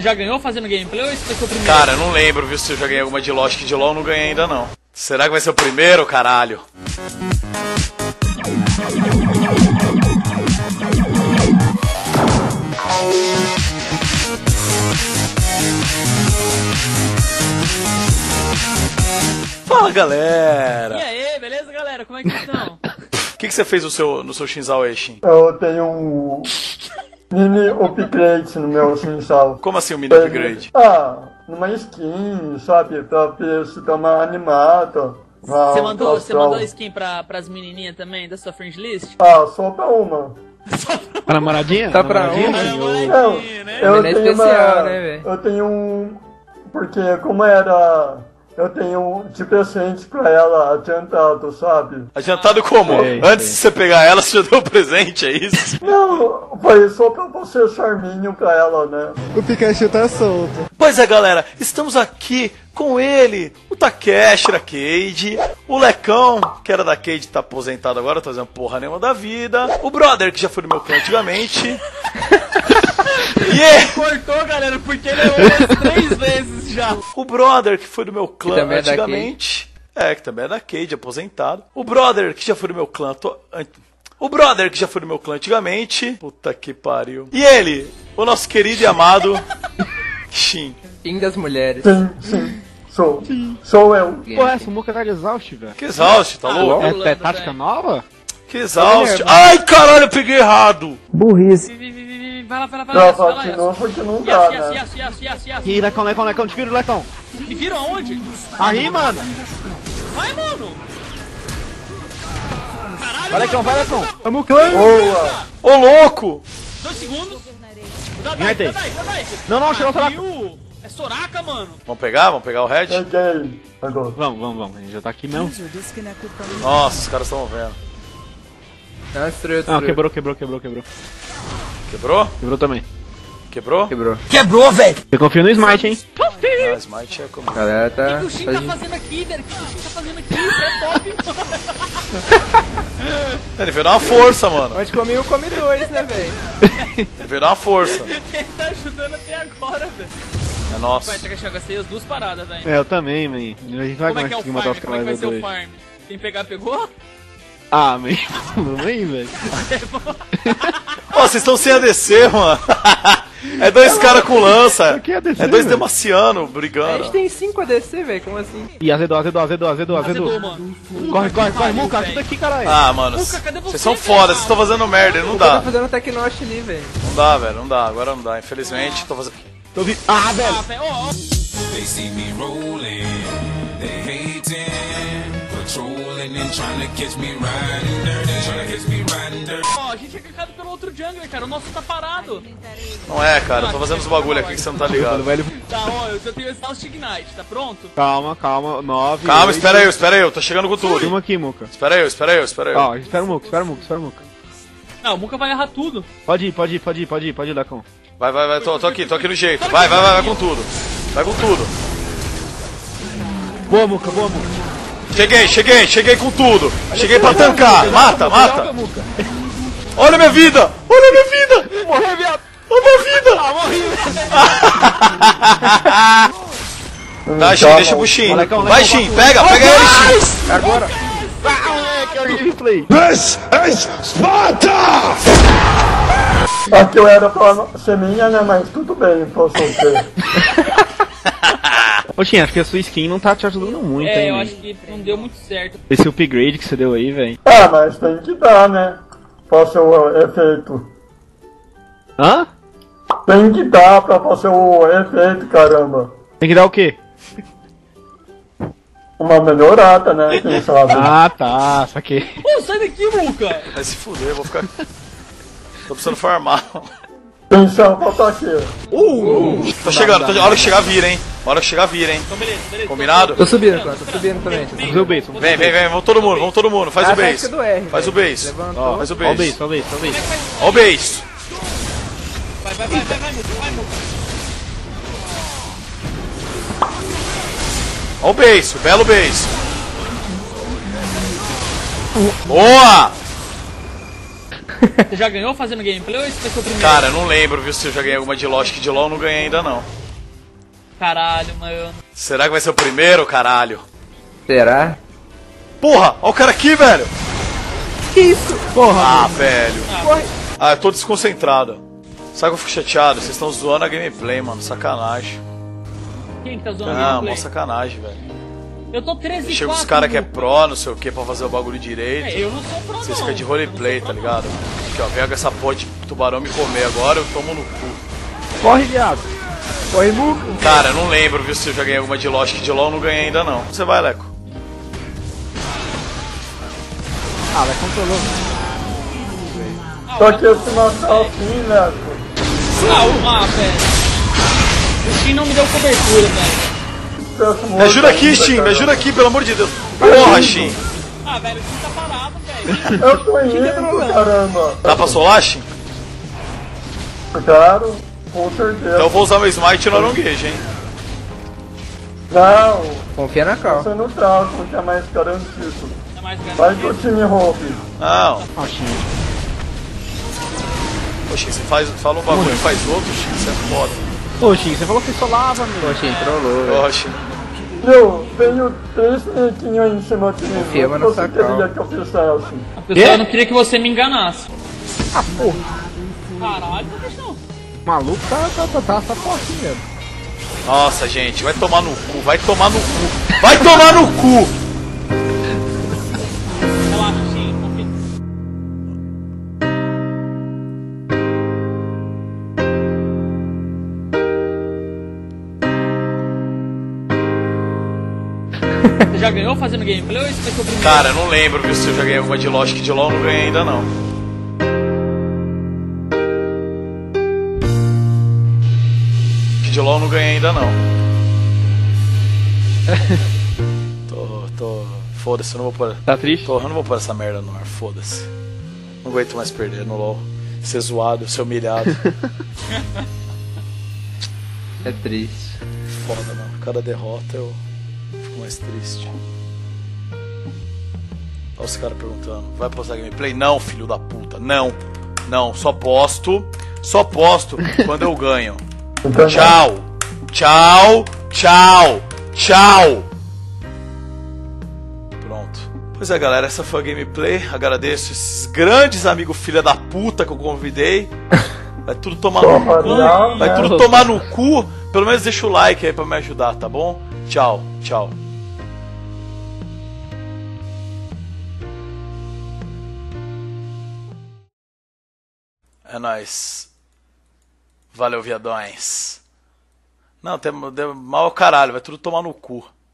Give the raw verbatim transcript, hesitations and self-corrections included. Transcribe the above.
Já ganhou fazendo gameplay ou esse vai ser o primeiro? Cara, eu não lembro, viu, se eu já ganhei alguma de Lost, que de LoL eu não ganhei ainda não. Será que vai ser o primeiro, caralho? Fala, galera! E aí, beleza, galera? Como é que estão? O que, que você fez no seu, no seu Shinzal aí, Shin? Eu tenho um mini upgrade no meu Shinzal. Como assim um mini upgrade? Ah, numa skin, sabe? Pra ver se dá uma animada. Você mandou, você mandou skin pra, pras menininhas também da sua friend list? Ah, só pra uma. A namoradinha? Tá pra namoradinha? uma? Não, né? eu Menina tenho especial, uma... né, velho? Eu tenho um... Porque como era... Eu tenho de presente pra ela adiantado, sabe? Adiantado como? Sei, Antes sei. de você pegar ela, você já deu um presente, é isso? Não, foi só pra você charminho pra ela, né? O Pikachu tá solto. Pois é, galera, estamos aqui com ele, o Takeshi da Cade, o Lecão, que era da Cade, tá aposentado agora, tá fazendo porra nenhuma da vida, o Brother, que já foi do meu clã antigamente. Yeah! Cortou, galera, porque ele errou umas três vezes já. O Brother, que foi do meu clã também é da antigamente. É, que também é da Cade, aposentado. O Brother, que já foi do meu clã. To... O Brother, que já foi do meu clã antigamente. Puta que pariu. E ele, o nosso querido e amado Shin. Fim das mulheres. Sim, sim. Sou. Sou eu. Pô, essa muca tá de exausto, velho. Que exausto, tá louco? É, é tática nova? Que exausto. Ai, caralho, eu peguei errado. Burrice. Vi, vi, vi, vi, vai lá, vai lá, vai Não, lá. só vai de lá, novo porque não Yas, dá, Yas, né? Yas, Yas, Yas, Yas. Ih, Lecão, Lecão, Lecão, te vira o Lecão. Me viram aonde? Aí, mano. Vai, mano. Caralho, Vai, Lecão, vai, Lecão. Vamos, Boa! Ô, louco. Dois segundos. Cuidado Vai aí, ter. cuidado aí, cuidado aí. Não, não, chegou o Soraka. Viu? É Soraka, mano. Vamos pegar? Vamos pegar o Red? Peguei. Agora. Vamos, vamos, vamos. A gente já tá aqui mesmo. Nossa, os caras estão vendo. Não, destruiu, Não, destruiu. quebrou, quebrou, quebrou, quebrou. Quebrou? Quebrou também. Quebrou? Quebrou. Você confia no Smite, hein? Ah, Smite é como... A galera O tá... que o Shin tá fazendo aqui, velho? O que o Shin tá fazendo aqui? Isso é top, mano. Ele veio dar uma força, mano. Onde comigo, come dois, né, velho? Ele veio dar uma força. Ele tá ajudando até agora, velho. É nosso. Vai, eu gastei as duas paradas, velho. É, eu também, man. A gente vai Como é que é o conseguir matar farm? os Como é que vai caras ser o dois. farm? Quem pegar, pegou? Ah, man. Não vem, velho. Ó, vocês estão sem A D C, mano. É dois caras com lança. que é A D C, É dois velho? Demaciano A brigando. gente tem cinco A D C, velho, como assim? Ih, azedou, azedou, azedou, azedou, azedou. Azedou, mano. Corre, corre, corre, Pariu, Muca, velho. ajuda aqui, caralho. Ah, mano. Muca, cadê você, Vocês são velho? foda, vocês estão fazendo merda. Não O cara dá. tá fazendo Tecnosh ali, velho. Não dá, velho. Não dá. Agora não dá. Infelizmente, tô fazendo... Tô vi... Ah, velho. Ah, velho, ó, ó. They see me rolling, they hating, patrolling and trying to catch me riding dirty, trying to catch me riding dirty. Ó, a gente é cacado pelo outro jungler, cara. O nosso tá parado. Não é, cara. Eu tô fazendo os bagulho aqui que você não tá ligado. Velho. Tá, ó, eu tenho esse Exhaust Ignite, tá pronto? Calma, calma. Nove. Calma, oito. espera aí, espera aí. Eu tô chegando com tudo. Filma aqui, Muca. Espera aí, espera aí, espera aí. Ó, espera o Muca, espera o Muca, espera o Muca. Não, o Muka vai errar tudo. Pode ir, pode ir, pode ir, pode ir, pode ir, Lecão. Vai, vai, vai. Tô, tô aqui, tô aqui no jeito. Vai, vai, vai, vai com tudo. Vai com tudo. Boa, Muca, boa, Muca. Cheguei, cheguei, cheguei com tudo. Cheguei pra tancar. Mata, Joga, mata. Muca. Olha minha vida. Olha minha vida. Morreu, viado. Olha minha vida. Ah, morri. Tá, Shin, deixa pro Shin. Lecão, Vai, Lecão, Shin, pega, pega ele, Shin. Agora. Ah, moleque, é o gameplay. This is Sparta! Aqui eu era pra ser minha, né? Mas tudo bem, posso ser. Ô, acho que a sua skin não tá te ajudando muito, É, hein, eu man. acho que não deu muito certo. Esse upgrade que você deu aí, velho. Ah, mas tem que dar, né? Fazer o efeito. Hã? Tem que dar pra fazer o efeito, caramba. Tem que dar o quê? Uma melhorada, né? Quem sabe? Ah, tá, saquei. Pô, sai daqui, Muka! Vai se fuder, eu vou ficar... Tô precisando farmar. Atenção, falta aqui. Tô chegando, tô... a hora que chegar vira, hein. A hora que chegar vira, hein. Então, beleza, beleza. Combinado? Tô subindo, cara, tô subindo também. Tô Fazer o base, vamos Vem, vem, vem, vamos todo mundo, vamos todo mundo. Faz Ah, o base. tática do R, Faz o velho. base. Levantou. Faz o Ó o base, base. ó o base, ó o base. Ó o base. Vai, vai, vai, vai, vai, Muka, vai, Muka. Ó o base, o belo base. Boa! Você já ganhou fazendo gameplay ou esse vai ser o primeiro? Cara, eu não lembro, viu, se eu já ganhei alguma de LoL. Acho que de LoL eu não ganhei ainda, não. Caralho, mano. Será que vai ser o primeiro, caralho? Será? Porra, olha o cara aqui, velho. Que isso? Porra, Ah, velho. Corre. Ah, eu tô desconcentrado. Sabe que eu fico chateado? Vocês estão zoando a gameplay, mano. Sacanagem. Quem que tá zoando Não, o gameplay? mó sacanagem, velho. Eu tô treze e Chega os quatro, caras que é mano. pro, não sei o que, pra fazer o bagulho direito. É, eu não sou pro, Vocês não. ficam de roleplay, tá ligado? Aqui, ó, pega essa porra de tubarão me comer agora, eu tomo no cu. corre, viado. Corre, Muco. Cara, eu não lembro, viu, se eu já ganhei alguma de LoL. Acho que de LoL eu não ganhei ainda, não. Você vai, Leco. Ah, vai controlou. Só que esse matar assim, né? Ah, o- ah, velho. O Shin não me deu cobertura, velho. Me ajuda aqui, Shin, me ajuda aqui, pelo amor de Deus. Porra, Shin. Ah, velho, o Shin tá parado, velho. Eu tô indo, caramba. Dá pra solar, Shin? Claro, com certeza. Então eu vou usar meu smite no aronguejo, hein. Não, Confia na cal. você não tá, porque é mais garantido. É mais Vai garantido. do time Hope. Não. Ah, Shin. Poxa, você faz, fala um bagulho e faz outro, Shin, você é foda. Ô, Shin, você falou que solava, meu. Poxa, trollou, velho. Ó, Shin. Meu, veio três nequinhos aí em cima de mim. Confia, O mas que não você sacal. queria que eu fizesse? A pessoa não queria que você me enganasse. Ah, porra. Caralho, por que não? O maluco tá, tá, tá, tá, tá forte mesmo. Nossa, gente, vai tomar no cu, vai tomar no cu. Vai tomar no cu! Relaxa, Shin. Confia. Você já ganhou fazendo gameplay ou esse vai ser o primeiro? Cara, eu não lembro, viu, se eu já ganhei alguma de LoL. Acho que de LoL eu não ganhei ainda, não. Que de LoL eu não ganhei ainda, não. Tô, tô... Foda-se, eu não vou pôr... Tá triste? Tô, eu não vou pôr essa merda no ar, foda-se. Não aguento mais perder no LoL. Ser zoado, ser humilhado. É triste. Foda, mano. Cada derrota eu fico mais triste. Olha os caras perguntando: vai postar gameplay? Não, filho da puta, não. Não, só posto. Só posto quando eu ganho. Então, Tchau. Tchau. Tchau. Tchau. Pronto. Pois é, galera, essa foi a gameplay. Agradeço esses grandes amigos filha da puta que eu convidei. Vai tudo tomar no Porra, cu. não, Vai né? tudo tomar no cu. Pelo menos deixa o like aí pra me ajudar, tá bom? Tchau, tchau. É nóis. Valeu, viadões. Não, tem, tem mal ao caralho, vai tudo tomar no cu.